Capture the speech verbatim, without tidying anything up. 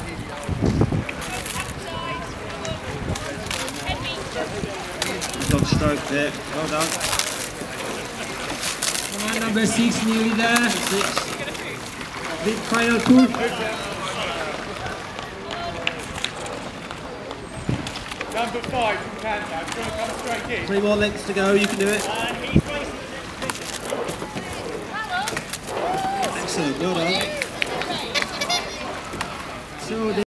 Dog stroke there. Well done. Come on, number six, nearly there. Six. Big final push. Number five from Canada. If you want to come straight in. Three more lengths to go. You can do it. Excellent. Well done. So